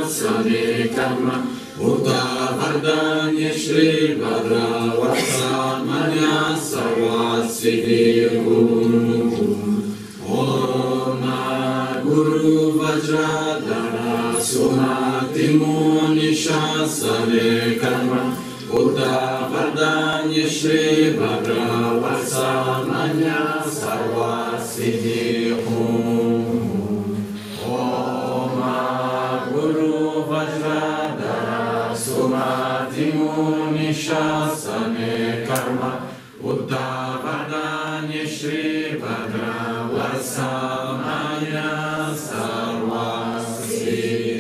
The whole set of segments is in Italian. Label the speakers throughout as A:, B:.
A: sane karma Uta vardanya Shri Bhadra Vatsamanya Sarvasiddhi Om Guru Vajradhara Sumati Muni Shasane Karma Uta Vardanya Shri Bhadra Vatsamanya Sarvasiddhi Om Guru Vajradhara Sumati Muni Shasane Karma Uta Vardanya Shri Bhadra Vatsamanya Sarvasiddhi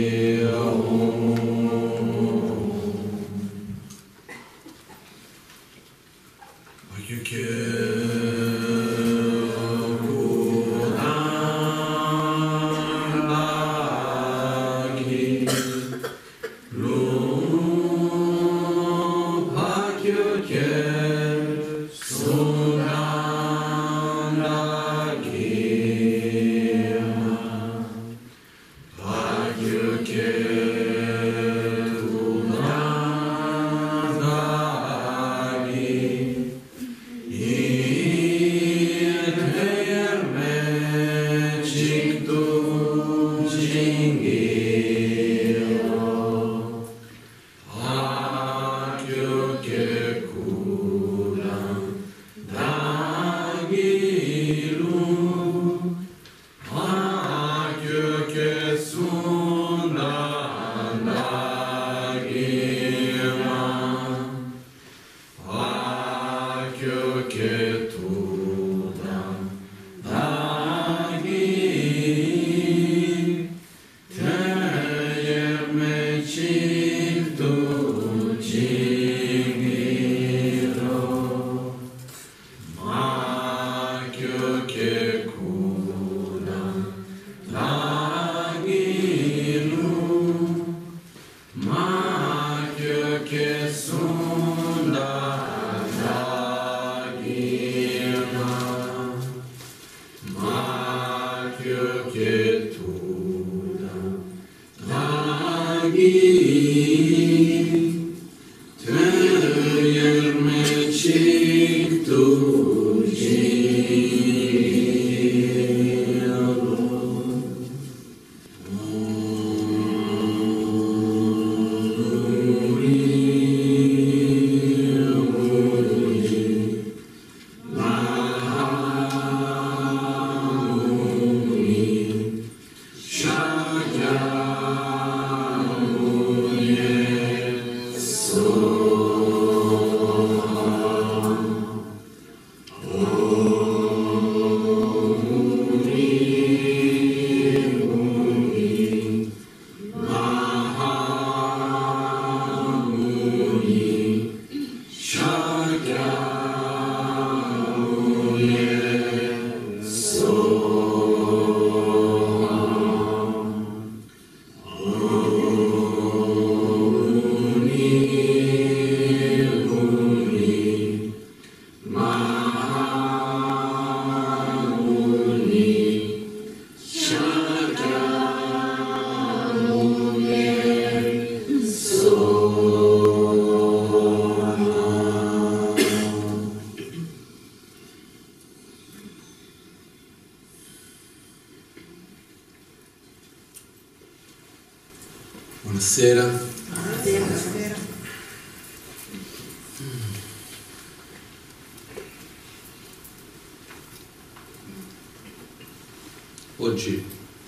B: Buonasera.
C: Buonasera.
B: Oggi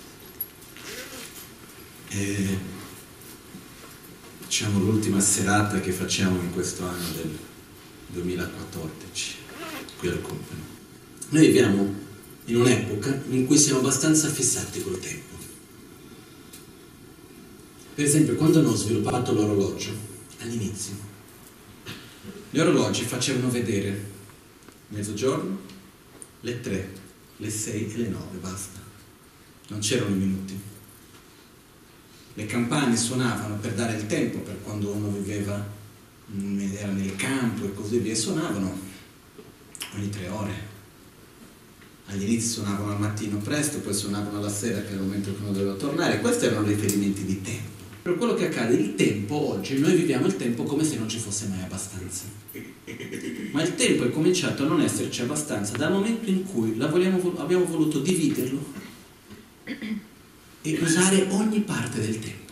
B: è, diciamo, l'ultima serata che facciamo in questo anno del 2014 qui al Company. Noi viviamo in un'epoca in cui siamo abbastanza fissati col tempo. Per esempio, quando hanno sviluppato l'orologio, all'inizio, gli orologi facevano vedere mezzogiorno, le 3, le 6 e le 9, basta. Non c'erano i minuti. Le campane suonavano per dare il tempo, per quando uno viveva, era nel campo e così via, suonavano ogni 3 ore. All'inizio suonavano al mattino presto, poi suonavano alla sera, che era il momento che uno doveva tornare. Questi erano riferimenti di tempo. Però quello che accade, il tempo oggi, noi viviamo il tempo come se non ci fosse mai abbastanza. Ma il tempo è cominciato a non esserci abbastanza dal momento in cui abbiamo voluto dividerlo e usare ogni parte del tempo.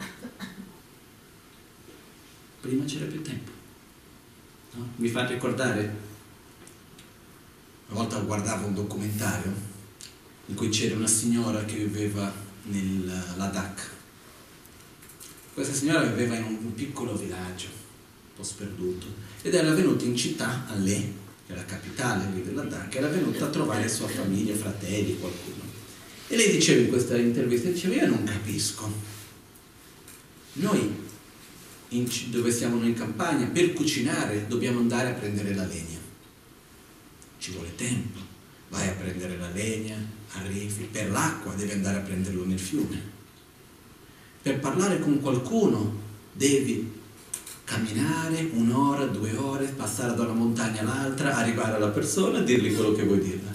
B: Prima c'era più tempo. No? Mi fa ricordare, una volta guardavo un documentario in cui c'era una signora che viveva nel Ladakh. Questa signora viveva in un piccolo villaggio, un po' sperduto, ed era venuta in città, a Leh, che è la capitale lì del Ladakh, era venuta a trovare sua famiglia, fratelli, qualcuno. E lei diceva in questa intervista, diceva, io non capisco, noi, dove siamo noi in campagna, per cucinare dobbiamo andare a prendere la legna. Ci vuole tempo, vai a prendere la legna, arrivi, per l'acqua devi andare a prenderlo nel fiume. Per parlare con qualcuno devi camminare 1 ora, 2 ore, passare da una montagna all'altra, arrivare alla persona e dirgli quello che vuoi dirle.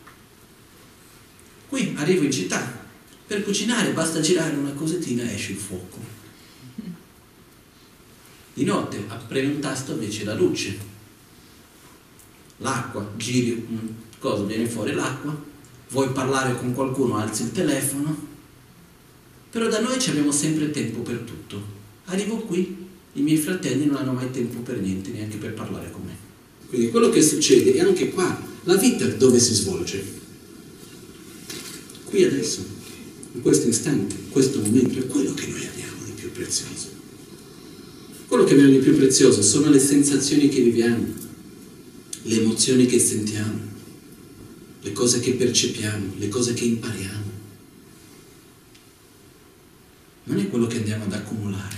B: Qui arrivo in città, per cucinare basta girare una cosettina e esce il fuoco. Di notte premi un tasto invece la luce. L'acqua, giri cosa, viene fuori l'acqua, vuoi parlare con qualcuno, alzi il telefono. Però da noi ci abbiamo sempre tempo per tutto. Arrivo qui, i miei fratelli non hanno mai tempo per niente, neanche per parlare con me. Quindi quello che succede è anche qua, la vita dove si svolge? Qui adesso, in questo istante, in questo momento, è quello che noi abbiamo di più prezioso. Quello che abbiamo di più prezioso sono le sensazioni che viviamo, le emozioni che sentiamo, le cose che percepiamo, le cose che impariamo. Non è quello che andiamo ad accumulare,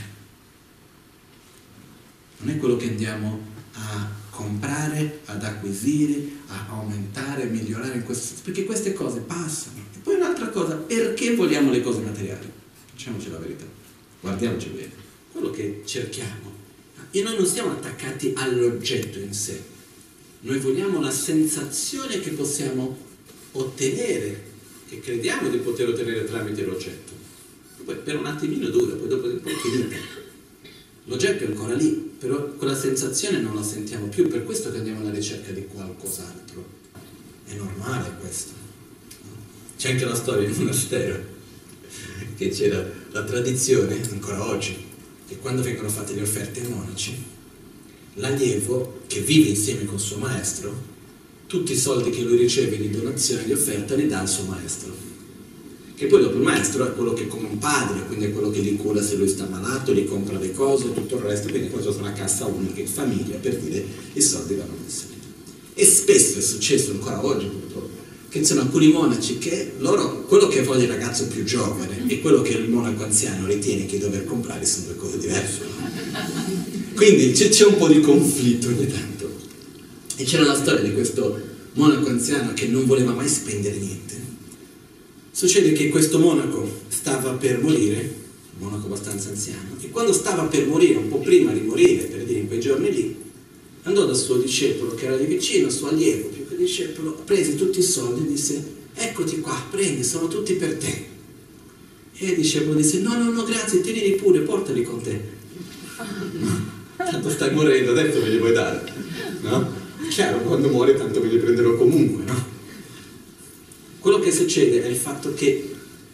B: non è quello che andiamo a comprare, ad acquisire, a aumentare, a migliorare in questo senso, perché queste cose passano. E poi un'altra cosa, perché vogliamo le cose materiali? Diciamoci la verità, guardiamoci bene, quello che cerchiamo, e noi non siamo attaccati all'oggetto in sé, noi vogliamo la sensazione che possiamo ottenere, che crediamo di poter ottenere tramite l'oggetto. Poi per un attimino dura, poi dopo un po' finita. L'oggetto è ancora lì, però quella sensazione non la sentiamo più, per questo che andiamo alla ricerca di qualcos'altro. È normale questo. C'è anche la storia di un monastero, che c'era la tradizione, ancora oggi, che quando vengono fatte le offerte ai monaci, l'allievo che vive insieme con il suo maestro, tutti i soldi che lui riceve di donazione, di offerta, li dà al suo maestro. Che poi dopo il maestro è quello che è come un padre, quindi è quello che li cura se lui sta malato, gli compra le cose e tutto il resto, quindi poi c'è una cassa unica in famiglia, per dire i soldi vanno messi lì. E spesso è successo, ancora oggi purtroppo, che ci sono alcuni monaci che loro, quello che vuole il ragazzo più giovane e quello che il monaco anziano ritiene che dover comprare sono due cose diverse. Quindi c'è un po' di conflitto ogni tanto. E c'era la storia di questo monaco anziano che non voleva mai spendere niente. Succede che questo monaco stava per morire, un monaco abbastanza anziano, e quando stava per morire, un po' prima di morire, per dire in quei giorni lì, andò dal suo discepolo che era lì vicino, il suo allievo, più che discepolo, prese tutti i soldi e disse: eccoti qua, prendi, sono tutti per te. E il discepolo disse: no, grazie, tienili pure, portali con te. Tanto stai morendo, adesso me li vuoi dare, no? Chiaro, quando muore tanto me li prenderò comunque, no? Quello che succede è il fatto che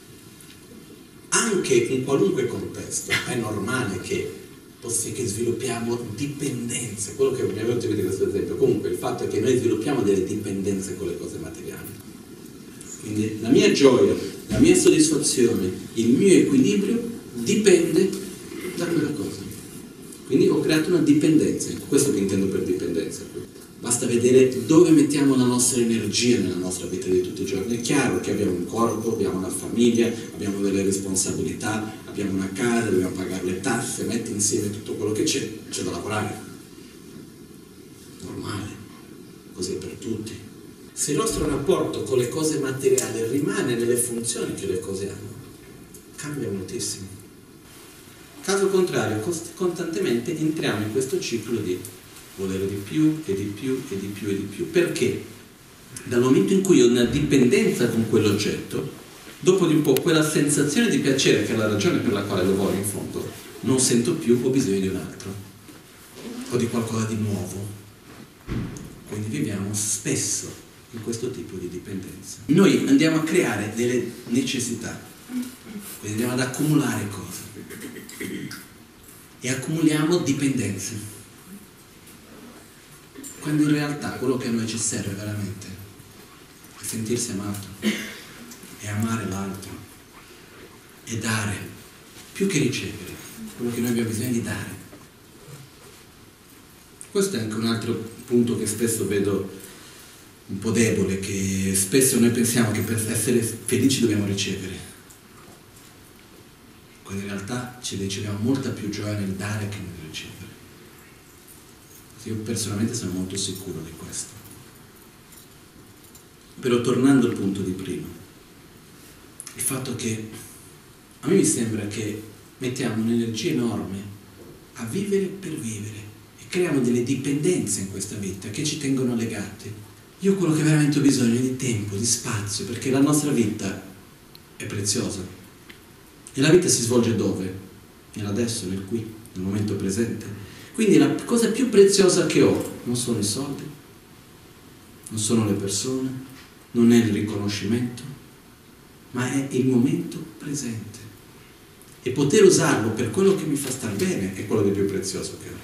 B: anche in qualunque contesto è normale che sviluppiamo dipendenze, quello che mi è venuto a vedere questo esempio, comunque il fatto è che noi sviluppiamo delle dipendenze con le cose materiali. Quindi la mia gioia, la mia soddisfazione, il mio equilibrio dipende da quella cosa. Quindi ho creato una dipendenza, questo che intendo per dipendenza. Basta vedere dove mettiamo la nostra energia nella nostra vita di tutti i giorni. È chiaro che abbiamo un corpo, abbiamo una famiglia, abbiamo delle responsabilità, abbiamo una casa, dobbiamo pagare le tasse, metti insieme tutto quello che c'è da lavorare. Normale, così per tutti. Se il nostro rapporto con le cose materiali rimane nelle funzioni che le cose hanno, cambia moltissimo. Caso contrario, costantemente entriamo in questo ciclo di volere di più e di più e di più e di più. Perché? Dal momento in cui ho una dipendenza con quell'oggetto, dopo di un po' quella sensazione di piacere, che è la ragione per la quale lo voglio in fondo, non sento più, ho bisogno di un altro, o di qualcosa di nuovo. Quindi viviamo spesso in questo tipo di dipendenza. Noi andiamo a creare delle necessità, quindi andiamo ad accumulare cose e accumuliamo dipendenze, quando in realtà quello che a noi ci serve veramente è sentirsi amato, è amare l'altro, è dare, più che ricevere, quello che noi abbiamo bisogno di dare. Questo è anche un altro punto che spesso vedo un po' debole, che spesso noi pensiamo che per essere felici dobbiamo ricevere, quando in realtà ci riceviamo molta più gioia nel dare che nel ricevere. Io personalmente sono molto sicuro di questo. Però tornando al punto di prima, il fatto che a me mi sembra che mettiamo un'energia enorme a vivere per vivere e creiamo delle dipendenze in questa vita che ci tengono legati. Io quello che veramente ho bisogno è di tempo, di spazio, perché la nostra vita è preziosa e la vita si svolge dove? Nell'adesso, nel qui, nel momento presente. Quindi la cosa più preziosa che ho non sono i soldi, non sono le persone, non è il riconoscimento, ma è il momento presente. E poter usarlo per quello che mi fa star bene è quello di più prezioso che ho.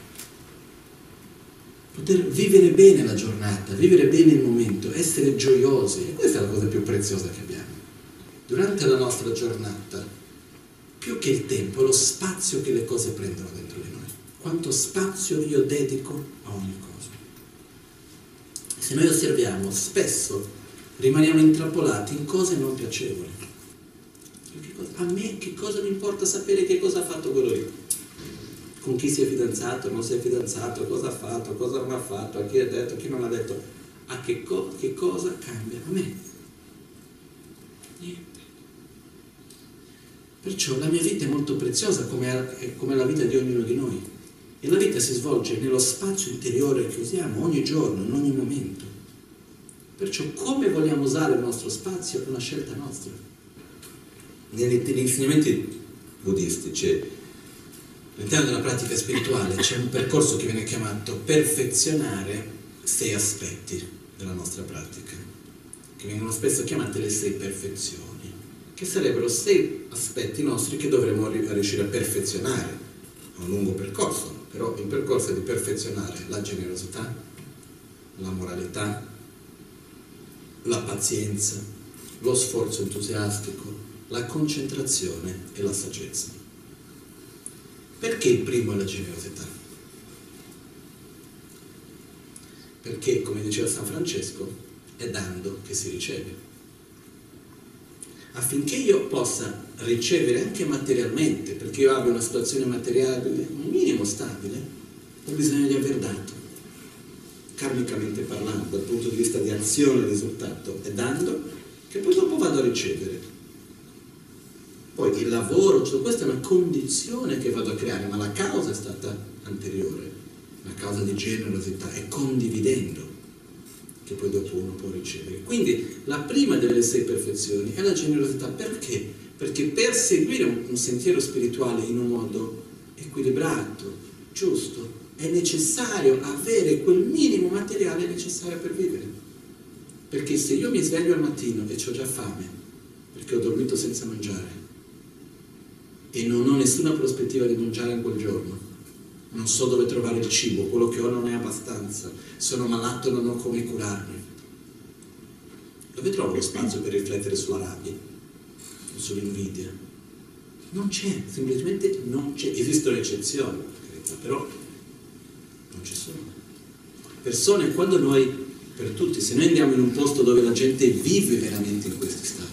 B: Poter vivere bene la giornata, vivere bene il momento, essere gioiosi, e questa è la cosa più preziosa che abbiamo. Durante la nostra giornata, più che il tempo, è lo spazio che le cose prendono dentro di noi. Quanto spazio io dedico a ogni cosa. Se noi osserviamo, spesso rimaniamo intrappolati in cose non piacevoli. A me che cosa mi importa sapere che cosa ha fatto quello lì? Con chi si è fidanzato, non si è fidanzato, cosa ha fatto, cosa non ha fatto, a chi ha detto, a chi non ha detto. A che cosa cambia a me? Niente. Perciò la mia vita è molto preziosa come la vita di ognuno di noi. E la vita si svolge nello spazio interiore che usiamo ogni giorno, in ogni momento. Perciò come vogliamo usare il nostro spazio è una scelta nostra. Negli insegnamenti buddistici, all'interno della pratica spirituale, c'è un percorso che viene chiamato perfezionare 6 aspetti della nostra pratica, che vengono spesso chiamate le 6 perfezioni, che sarebbero 6 aspetti nostri che dovremmo riuscire a perfezionare. È un lungo percorso. Però il percorso è di perfezionare la generosità, la moralità, la pazienza, lo sforzo entusiastico, la concentrazione e la saggezza. Perché il primo è la generosità? Perché, come diceva San Francesco, è dando che si riceve. Affinché io possa ricevere anche materialmente, perché io abbia una situazione materiale, un minimo stabile, ho bisogno di aver dato. Karmicamente parlando, dal punto di vista di azione e risultato, è dando che poi dopo vado a ricevere. Poi il lavoro, cioè questa è una condizione che vado a creare, ma la causa è stata anteriore, la causa di generosità, è condividendo che poi dopo uno può ricevere. Quindi la prima delle 6 perfezioni è la generosità. Perché? Perché per seguire un sentiero spirituale in un modo equilibrato, giusto, è necessario avere quel minimo materiale necessario per vivere. Perché se io mi sveglio al mattino e ho già fame, perché ho dormito senza mangiare, e non ho nessuna prospettiva di mangiare in quel giorno, non so dove trovare il cibo, quello che ho non è abbastanza, sono malato, non ho come curarmi. Dove trovo lo spazio per riflettere sulla rabbia, sull'invidia? Non c'è, semplicemente non c'è. Esistono eccezioni, però non ci sono. Persone, quando noi, per tutti, se noi andiamo in un posto dove la gente vive veramente in questi stati,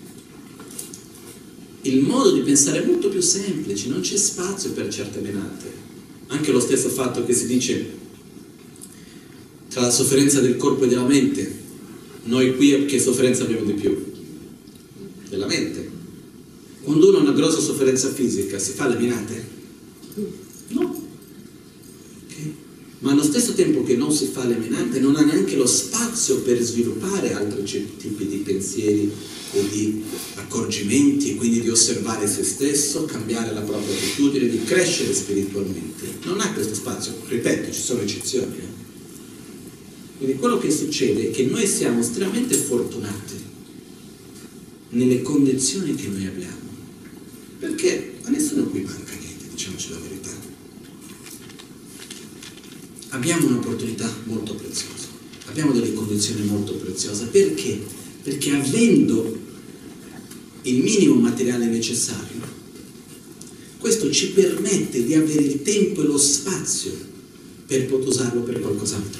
B: il modo di pensare è molto più semplice, non c'è spazio per certe menate. Anche lo stesso fatto che si dice tra la sofferenza del corpo e della mente, noi qui che sofferenza abbiamo di più? Della mente. Quando uno ha una grossa sofferenza fisica, si fa le menate? No. Okay. ma allo stesso tempo che non si fa le menate non ha neanche lo spazio per sviluppare altri tipi di pensieri e di accorgimenti, e quindi di osservare se stesso, cambiare la propria attitudine, di crescere spiritualmente. Non ha questo spazio, ripeto, ci sono eccezioni. Quindi quello che succede è che noi siamo estremamente fortunati nelle condizioni che noi abbiamo, perché a nessuno qui manca niente, diciamoci la verità. Abbiamo un'opportunità molto preziosa, abbiamo delle condizioni molto preziose. Perché? Perché avendo il minimo materiale necessario, questo ci permette di avere il tempo e lo spazio per poter usarlo per qualcos'altro.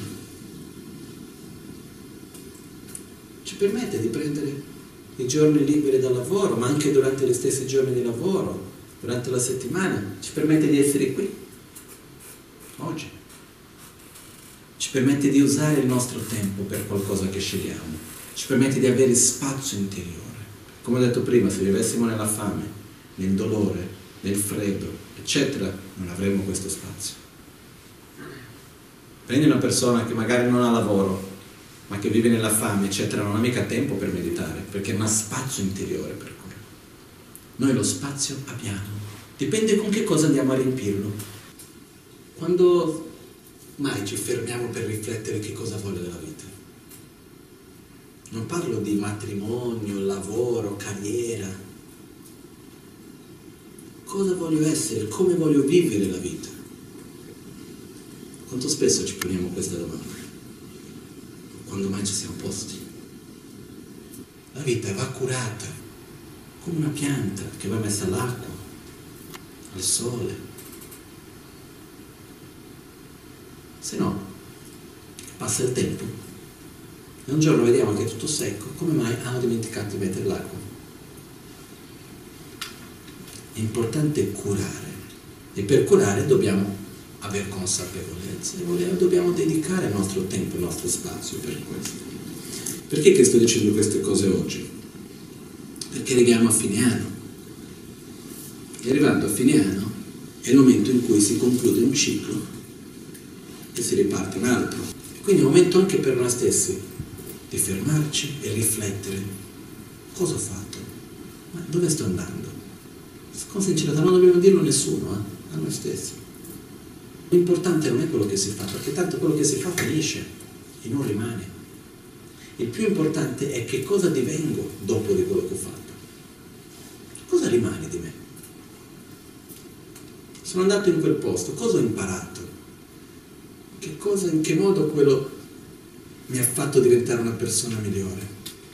B: Ci permette di prendere i giorni liberi dal lavoro, ma anche durante gli stessi giorni di lavoro, durante la settimana, ci permette di essere qui, oggi. Ci permette di usare il nostro tempo per qualcosa che scegliamo, ci permette di avere spazio interiore. Come ho detto prima, se vivessimo nella fame, nel dolore, nel freddo, eccetera, non avremmo questo spazio. Prendi una persona che magari non ha lavoro, ma che vive nella fame, eccetera, non ha mica tempo per meditare, perché non ha spazio interiore per quello. Noi lo spazio abbiamo, dipende con che cosa andiamo a riempirlo. Quando mai ci fermiamo per riflettere che cosa vuole della vita? Non parlo di matrimonio, lavoro, carriera. Cosa voglio essere? Come voglio vivere la vita? Quanto spesso ci poniamo questa domanda? Quando mai ci siamo posti? La vita va curata, come una pianta che va messa all'acqua, al sole. Se no, passa il tempo e un giorno vediamo che è tutto secco. Come mai hanno dimenticato di mettere l'acqua? È importante curare, e per curare dobbiamo avere consapevolezza e dobbiamo dedicare il nostro tempo, il nostro spazio per questo. Perché che sto dicendo queste cose oggi? Perché arriviamo a fine anno. E arrivando a fine anno è il momento in cui si conclude un ciclo e si riparte un altro. Quindi è un momento anche per noi stessi di fermarci e riflettere. Cosa ho fatto? Ma dove sto andando? Con sincerità non dobbiamo dirlo a nessuno, a noi stessi. L'importante non è quello che si fa, perché tanto quello che si fa finisce e non rimane. Il più importante è che cosa divengo dopo di quello che ho fatto. Cosa rimane di me? Sono andato in quel posto, cosa ho imparato? In che modo quello mi ha fatto diventare una persona migliore?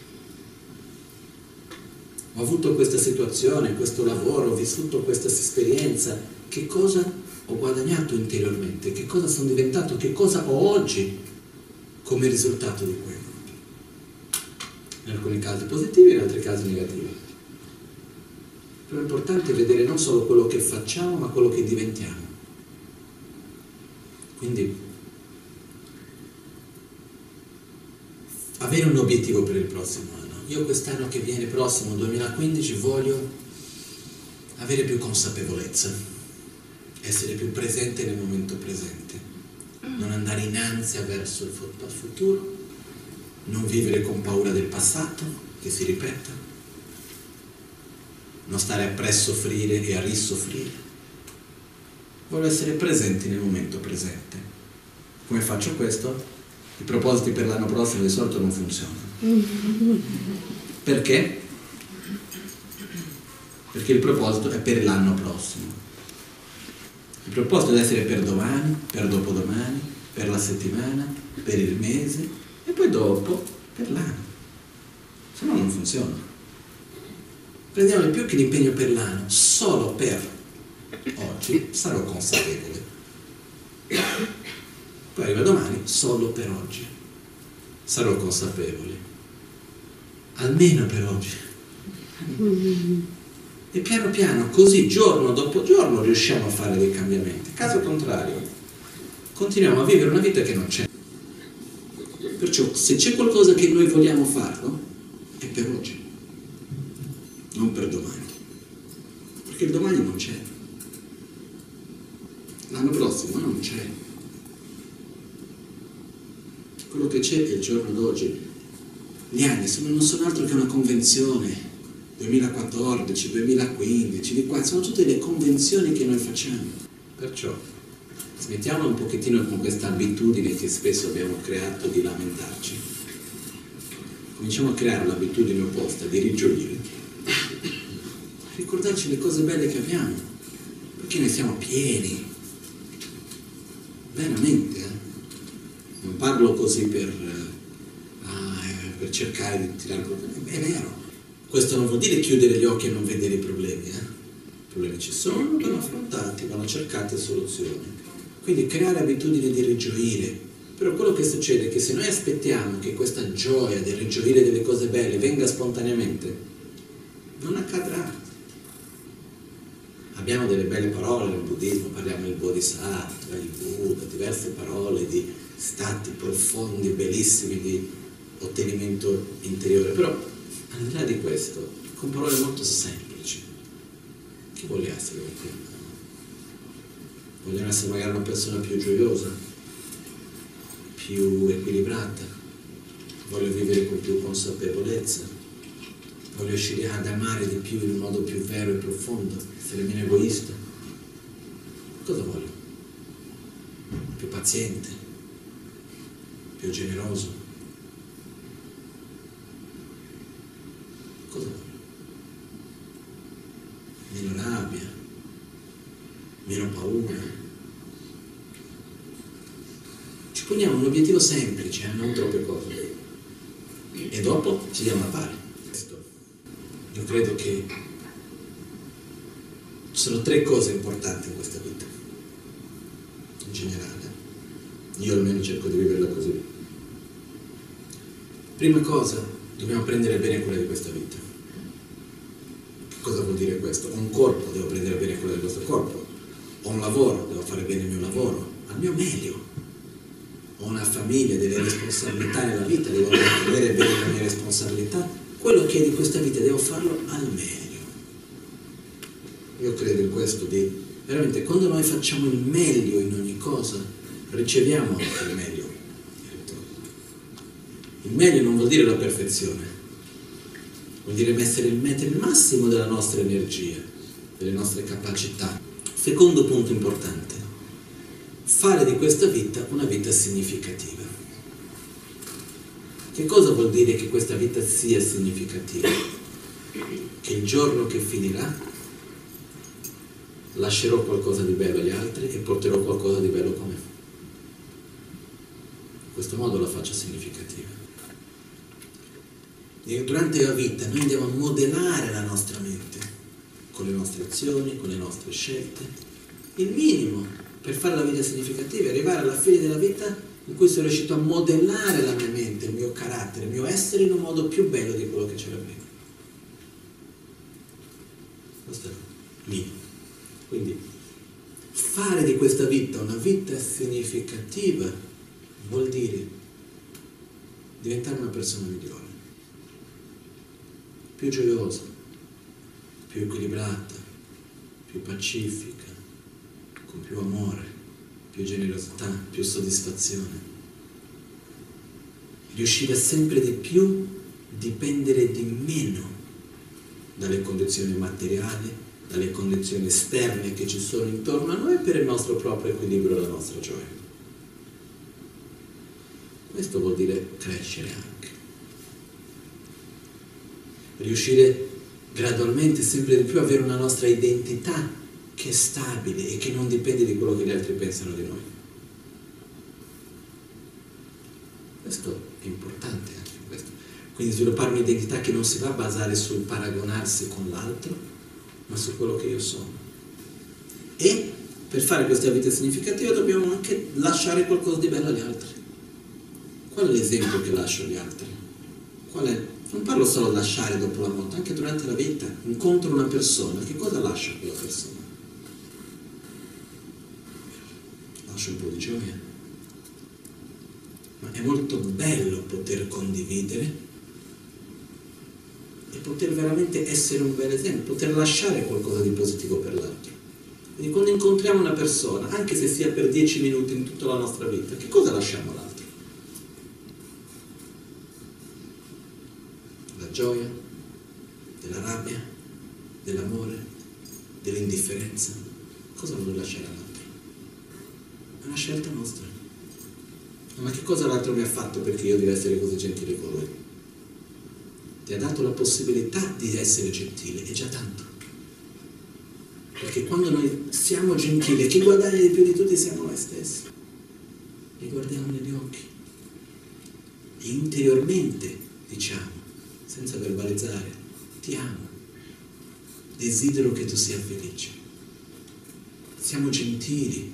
B: Ho avuto questa situazione, questo lavoro, ho vissuto questa esperienza, che cosa ho guadagnato interiormente, che cosa sono diventato, che cosa ho oggi come risultato di quello. In alcuni casi positivi, in altri casi negativi. Però è importante vedere non solo quello che facciamo, ma quello che diventiamo. Quindi avere un obiettivo per il prossimo anno. Io quest'anno che viene prossimo, 2015, voglio avere più consapevolezza, essere più presente nel momento presente, non andare in ansia verso il futuro, non vivere con paura del passato che si ripeta, non stare appresso a soffrire e a risoffrire. Voglio essere presenti nel momento presente. Come faccio questo? I propositi per l'anno prossimo di solito non funzionano. Perché? Perché il proposito è per l'anno prossimo. Il proposito deve essere per domani, per dopodomani, per la settimana, per il mese e poi dopo per l'anno. Se no non funziona. Prendiamo più che l'impegno per l'anno, solo per oggi sarò consapevole. Poi arriva domani, solo per oggi sarò consapevole, almeno per oggi. E piano piano, così giorno dopo giorno riusciamo a fare dei cambiamenti. Caso contrario, continuiamo a vivere una vita che non c'è. Perciò se c'è qualcosa che noi vogliamo farlo, è per oggi, non per domani, perché il domani non c'è, l'anno prossimo non c'è. Quello che c'è è il giorno d'oggi. Gli anni non sono altro che una convenzione. 2014, 2015, di qua, sono tutte le convenzioni che noi facciamo. Perciò smettiamo un pochettino con questa abitudine che spesso abbiamo creato di lamentarci. Cominciamo a creare l'abitudine opposta di rigioire. Ricordarci le cose belle che abbiamo, perché ne siamo pieni. Veramente, Non parlo così per cercare di tirare problemi. È vero. Questo non vuol dire chiudere gli occhi e non vedere i problemi. I problemi ci sono, vanno affrontati, vanno cercate soluzioni. Quindi creare abitudini di rigioire. Però quello che succede è che se noi aspettiamo che questa gioia del rigioire delle cose belle venga spontaneamente, non accadrà. Abbiamo delle belle parole nel buddismo, parliamo del bodhisattva, il Buddha, diverse parole di stati profondi, bellissimi di ottenimento interiore, però al di là di questo, con parole molto semplici, chi vuole essere qualcuno? Vogliono essere magari una persona più gioiosa, più equilibrata, voglio vivere con più consapevolezza, voglio riuscire ad amare di più in un modo più vero e profondo, essere meno egoista. Cosa voglio? Più paziente, più generoso. Cosa voglio? Meno rabbia, meno paura. Ci poniamo un obiettivo semplice, non troppe cose. E dopo ci diamo la pari. Io credo che ci sono 3 cose importanti in questa vita, in generale. Io almeno cerco di viverla così. Prima cosa, dobbiamo prendere bene cura di questa vita. Che cosa vuol dire questo? Ho un corpo, devo prendere bene cura di questo corpo. Ho un lavoro, devo fare bene il mio lavoro, al mio meglio. Ho una famiglia, delle responsabilità nella vita, devo avere bene le mie responsabilità. Quello che è di questa vita devo farlo al meglio. Io credo in questo di veramente quando noi facciamo il meglio in ogni cosa, riceviamo anche il meglio. Il meglio non vuol dire la perfezione, vuol dire mettere il massimo della nostra energia, delle nostre capacità. Secondo punto importante, fare di questa vita una vita significativa. Che cosa vuol dire che questa vita sia significativa? Che il giorno che finirà lascerò qualcosa di bello agli altri e porterò qualcosa di bello con me. In questo modo la faccio significativa. E durante la vita noi andiamo a modellare la nostra mente con le nostre azioni, con le nostre scelte. Il minimo per fare la vita significativa è arrivare alla fine della vita in cui sono riuscito a modellare la mia mente, il mio carattere, il mio essere in un modo più bello di quello che c'era prima. Questo è il minimo. Quindi fare di questa vita una vita significativa vuol dire diventare una persona migliore, più gioiosa, più equilibrata, più pacifica, con più amore, più generosità, più soddisfazione. Riuscire sempre di più a dipendere di meno dalle condizioni materiali, dalle condizioni esterne che ci sono intorno a noi per il nostro proprio equilibrio e la nostra gioia. Questo vuol dire crescere anche. Riuscire gradualmente sempre di più ad avere una nostra identità che è stabile e che non dipende di quello che gli altri pensano di noi. Questo è importante anche questo. Quindi sviluppare un'identità che non si va a basare sul paragonarsi con l'altro, ma su quello che io sono. E per fare questa vita significativa dobbiamo anche lasciare qualcosa di bello agli altri. Qual è l'esempio che lascio agli altri? Qual è? Non parlo solo di lasciare dopo la morte, anche durante la vita. Incontro una persona, che cosa lascio a quella persona? Lascio un po' di gioia. Ma è molto bello poter condividere e poter veramente essere un bel esempio, poter lasciare qualcosa di positivo per l'altro. Quindi quando incontriamo una persona, anche se sia per 10 minuti in tutta la nostra vita, che cosa lasciamo all'altro? della gioia, della rabbia, dell'amore, dell'indifferenza. Cosa vuole lasciare all'altro? È una scelta nostra. Ma che cosa l'altro mi ha fatto perché io devo essere così gentile con lui? Ti ha dato la possibilità di essere gentile, è già tanto. Perché quando noi siamo gentili, chi guadagna di più di tutti siamo noi stessi. Li guardiamo negli occhi. E interiormente diciamo, senza verbalizzare, ti amo, desidero che tu sia felice. Siamo gentili.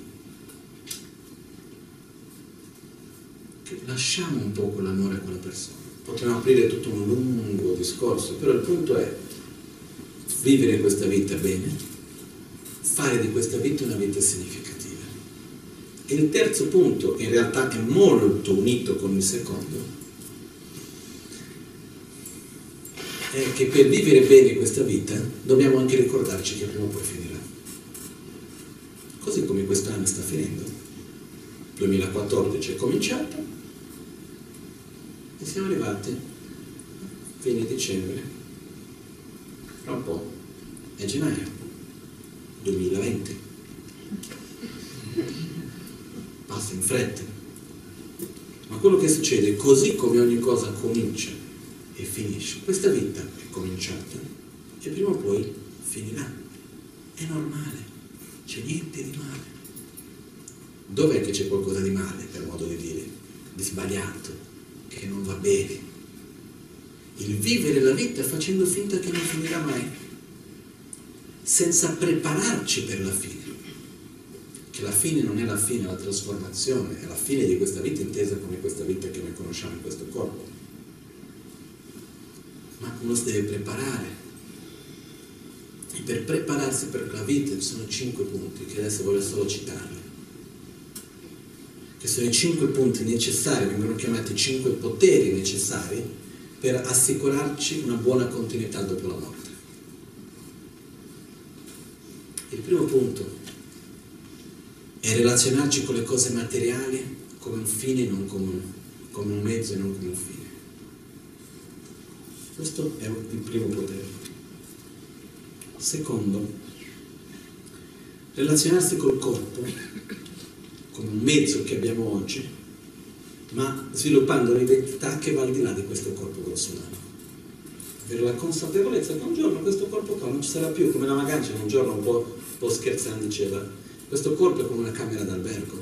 B: Lasciamo un po' quell'amore a quella persona. Potremmo aprire tutto un lungo discorso, però il punto è vivere questa vita bene, fare di questa vita una vita significativa. E il terzo punto, in realtà è molto unito con il secondo, è che per vivere bene questa vita dobbiamo anche ricordarci che prima o poi finirà. Così come quest'anno sta finendo. 2014 è cominciato e siamo arrivati a fine dicembre. Fra un po' è gennaio 2020. Passa in fretta. Ma quello che succede, così come ogni cosa comincia e finisce, questa vita è cominciata e prima o poi finirà. È normale, c'è niente di male. Dov'è che c'è qualcosa di male, per modo di dire, di sbagliato, che non va bene? Il vivere la vita facendo finta che non finirà mai, senza prepararci per la fine. Che la fine non è la fine, è la trasformazione, è la fine di questa vita intesa come questa vita che noi conosciamo in questo corpo. Ma uno si deve preparare. E per prepararsi per la vita ci sono 5 punti, che adesso voglio solo citarli. Che sono i 5 punti necessari, vengono chiamati 5 poteri necessari per assicurarci una buona continuità dopo la morte. Il primo punto è relazionarci con le cose materiali come un fine e non come un mezzo e non come un fine. Questo è il primo potere. Secondo, relazionarsi col corpo come un mezzo che abbiamo oggi, ma sviluppando un'identità che va al di là di questo corpo grossolano. Avere la consapevolezza che un giorno questo corpo qua non ci sarà più, come la Magancia un giorno un po' scherzando diceva, questo corpo è come una camera d'albergo.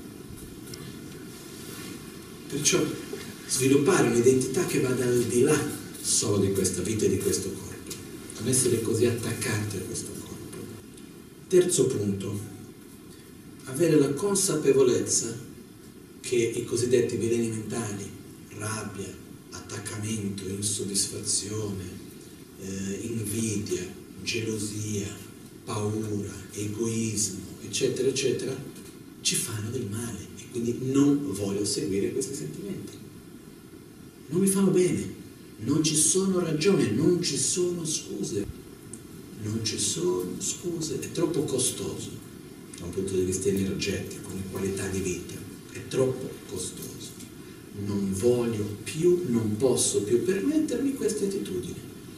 B: Perciò sviluppare un'identità che vada al di là solo di questa vita e di questo corpo, non essere così attaccati a questo corpo. Terzo punto, avere la consapevolezza che i cosiddetti veleni mentali, rabbia, attaccamento, insoddisfazione, invidia, gelosia, paura, egoismo, eccetera, eccetera, ci fanno del male e quindi non voglio seguire questi sentimenti. Non mi fanno bene, non ci sono ragioni, non ci sono scuse, non ci sono scuse, è troppo costoso. Da un punto di vista energetico, come qualità di vita, è troppo costoso. Non voglio più, non posso più permettermi queste attitudini.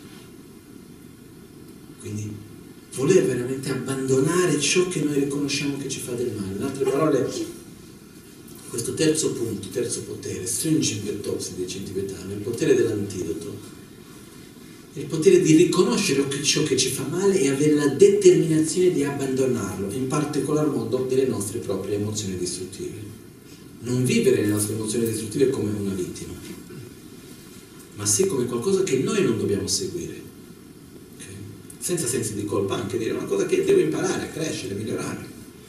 B: Quindi voler veramente abbandonare ciò che noi riconosciamo che ci fa del male. In altre parole, questo terzo punto, terzo potere, stringing the top, si dice in tibetano, il potere dell'antidoto, il potere di riconoscere ciò che ci fa male e avere la determinazione di abbandonarlo, in particolar modo delle nostre proprie emozioni distruttive. Non vivere le nostre emozioni distruttive come una vittima, ma sì come qualcosa che noi non dobbiamo seguire. Okay? Senza sensi di colpa, anche dire una cosa che devo imparare, crescere, migliorare.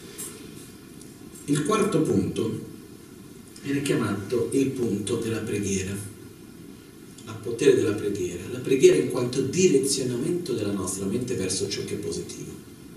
B: Il quarto punto viene chiamato il punto della preghiera. Al potere della preghiera, la preghiera in quanto direzionamento della nostra mente verso ciò che è positivo.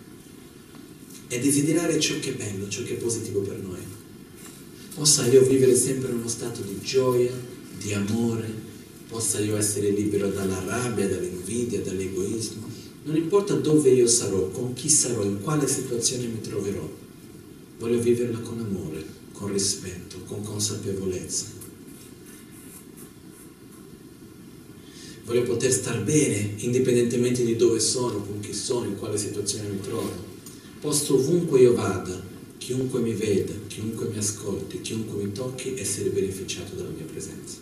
B: È desiderare ciò che è bello, ciò che è positivo per noi. Possa io vivere sempre in uno stato di gioia, di amore, possa io essere libero dalla rabbia, dall'invidia, dall'egoismo. Non importa dove io sarò, con chi sarò, in quale situazione mi troverò. Voglio viverla con amore, con rispetto, con consapevolezza. voglio poter star bene indipendentemente di dove sono, con chi sono, in quale situazione mi trovo. Posso ovunque io vada, chiunque mi veda, chiunque mi ascolti, chiunque mi tocchi, essere beneficiato dalla mia presenza.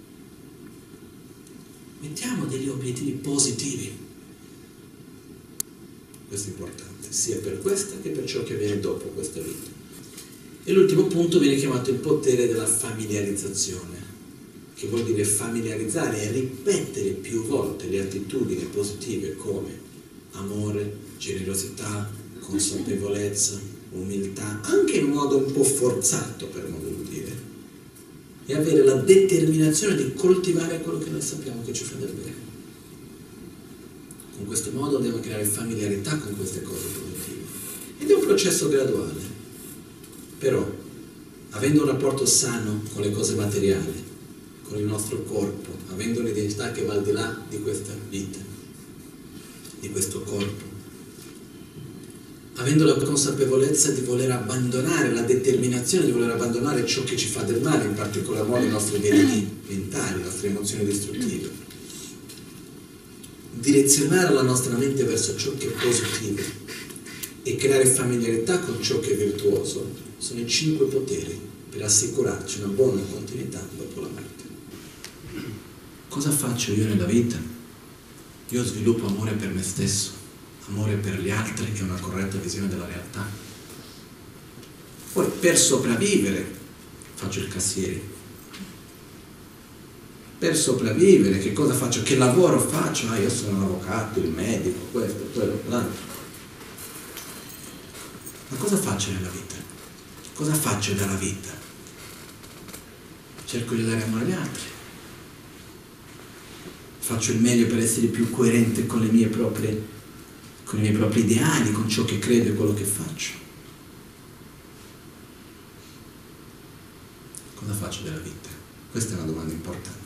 B: Mettiamo degli obiettivi positivi. Questo è importante, sia per questa che per ciò che viene dopo questa vita. E l'ultimo punto viene chiamato il potere della familiarizzazione, che vuol dire familiarizzare e ripetere più volte le attitudini positive come amore, generosità, consapevolezza, umiltà, anche in modo un po' forzato, per modo di dire, e avere la determinazione di coltivare quello che noi sappiamo che ci fa del bene. Con questo modo andiamo a creare familiarità con queste cose positive. Ed è un processo graduale. Però, avendo un rapporto sano con le cose materiali, con il nostro corpo, avendo un'identità che va al di là di questa vita, di questo corpo, avendo la consapevolezza di voler abbandonare, la determinazione di voler abbandonare ciò che ci fa del male, in particolar modo i nostri veleni mentali, le nostre emozioni distruttive, direzionare la nostra mente verso ciò che è positivo e creare familiarità con ciò che è virtuoso, sono i 5 poteri per assicurarci una buona continuità dopo la morte. Cosa faccio io nella vita? Io sviluppo amore per me stesso, amore per gli altri e una corretta visione della realtà. Poi per sopravvivere faccio il cassiere. Per sopravvivere che cosa faccio? Che lavoro faccio? Io sono un avvocato, il medico, questo, quello, l'altro. Ma cosa faccio nella vita? Cosa faccio dalla vita? Cerco di dare amore agli altri. Faccio il meglio per essere più coerente con i miei propri ideali, con ciò che credo e quello che faccio. Cosa faccio della vita? Questa è una domanda importante.